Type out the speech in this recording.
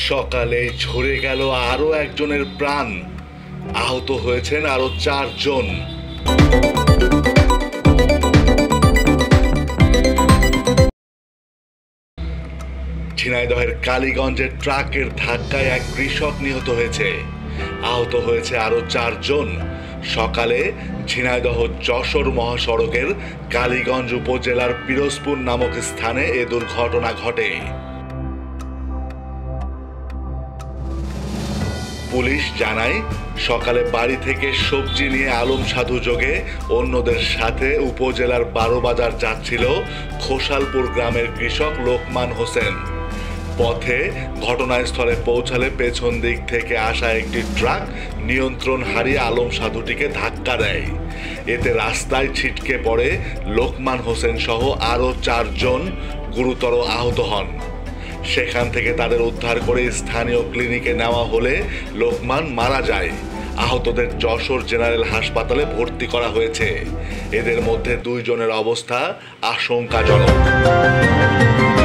সকালে ঝরে গেল আরো একজনের প্রাণ, আহত হয়েছেন আরো 4 জন। ঝিনাইদহের কালীগঞ্জের ট্রাকের ধাক্কায় এক কৃষক নিহত হয়েছে, আহত হয়েছে আরো 4 জন। সকালে ঝিনাইদহ যশোর মহাসড়কের কালীগঞ্জ উপজেলার পিরোজপুর নামক স্থানে এ দুর্ঘটনা ঘটে। পুলিশ জানায়, সকালে বাড়ি থেকে সবজি নিয়ে আলম সাধু যোগে অন্যদের সাথে উপজেলার 12 বাজার যাচ্ছিল খোসালপুর গ্রামের কৃষক লোকমান হোসেন। পথে ঘটনাস্থলে পৌঁছালে পেছন দিক থেকে আসা একটি ট্রাক নিয়ন্ত্রণ হারিয়ে আলম সাধুটিকে ধাক্কা দেয়। এতে রাস্তায় ছিটকে পড়ে লোকমান হোসেন সহ আরও 4 জন গুরুতর আহত হন। সেখান থেকে তাদের উদ্ধার করে স্থানীয় ক্লিনিকে নেওয়া হলে লোকমান মারা যায়। আহতদের যশোর জেনারেল হাসপাতালে ভর্তি করা হয়েছে। এদের মধ্যে 2 জনের অবস্থা আশঙ্কাজনক।